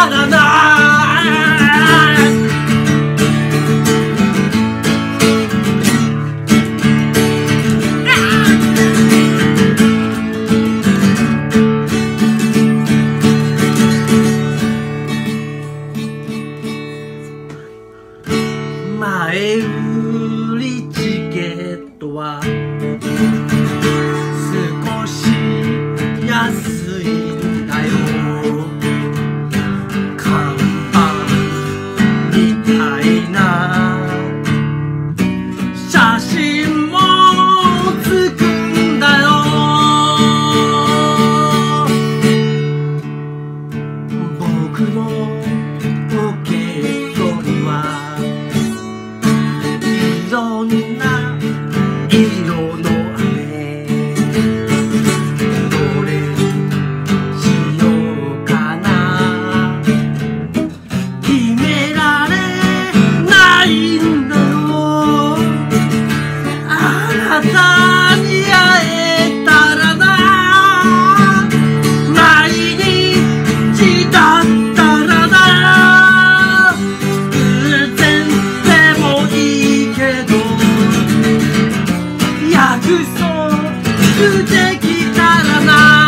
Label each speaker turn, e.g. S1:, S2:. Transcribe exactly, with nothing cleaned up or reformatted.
S1: たらな。前売りチケットは少し安いんだよ。看板みたいな写真もつくんだよ。僕のポケットにはいろんな色の飴、どれにしようかな。決められないんだよ。あなたに会えたらな。毎日だったらな。偶然でもいいけど約束できたらな。